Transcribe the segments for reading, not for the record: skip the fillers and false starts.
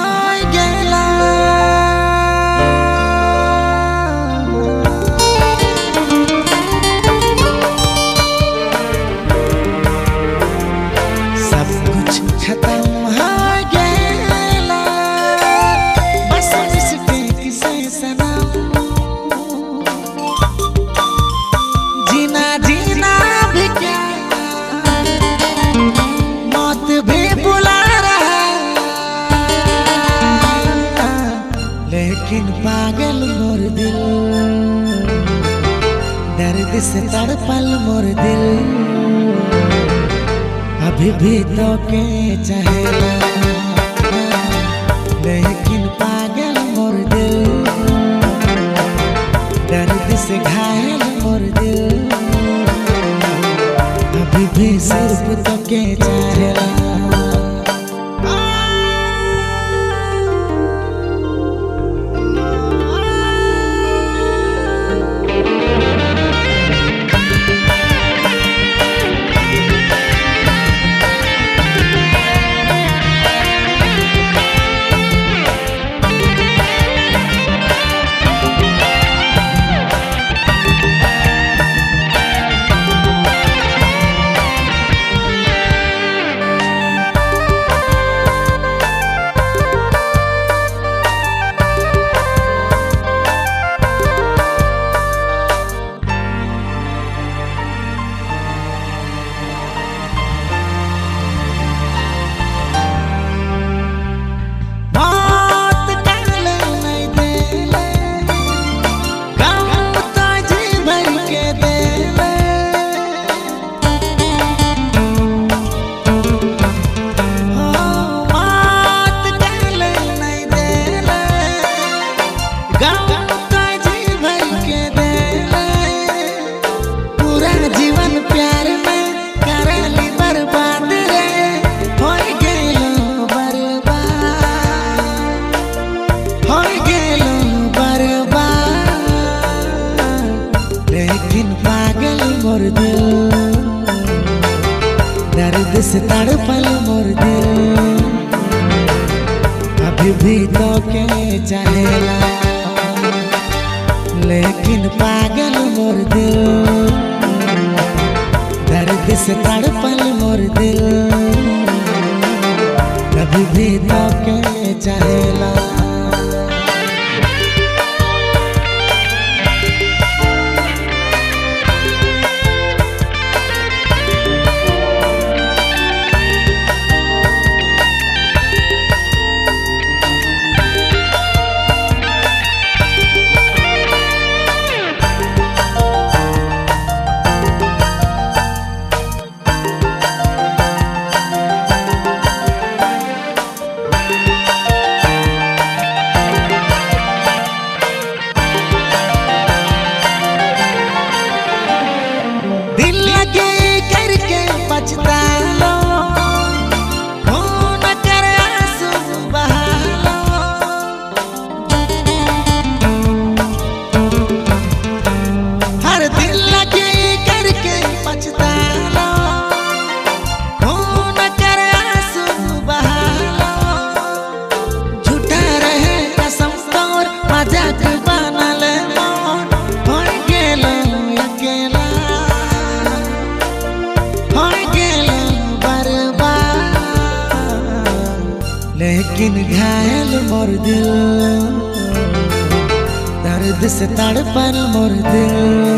हाय गेला सब कुछ खत्म हाय गेला बस मिस्टेक से सनम जीना जीना भी क्या मौत भी बुला रहा लेकिन पागल मोर दिल दर्द से तड़पल मोर दिल अभी भी तो के चाहेला लेकिन पागल मोर दिल दर्द से घायल मोर दिल अभी भी सिर्फ तो के चाहेला मोर दिल दर्द से तड़पल मोर दिल अभी भी तो के चाहेला लेकिन पागल मोर दिल दर्द से तड़पल मोर दिल अभी भी तो के चाहेला लेकिन घायल मोर दिल दर्द से तड़पल मोर दिल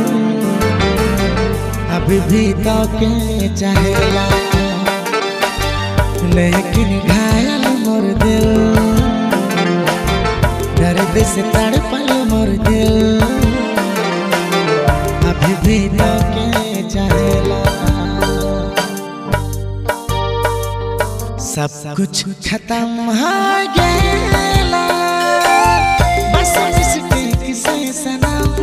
अभी भी तो के चाहेला लेकिन घायल मोर दिल दर्द से तड़पल मोर दिल अभी भी तो के चाहेला सब कुछ खत्म हो गेला बस मिस्टेक से सनम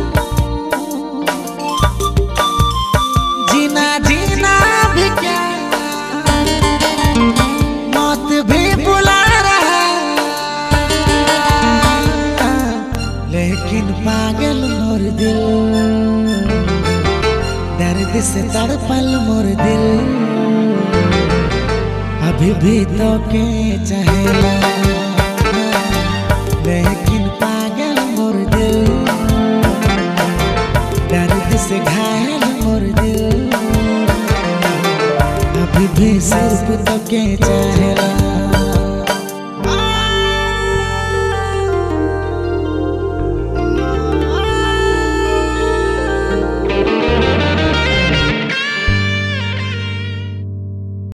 जीना जीना भी क्या मौत भी बुला रहा लेकिन पागल मोर दिल दर्द से तड़पल मोर दिल अभी भी तो के चाहेला दर्द से घायल मोर दिल, अभी भी सिर्फ तो के चाहेला।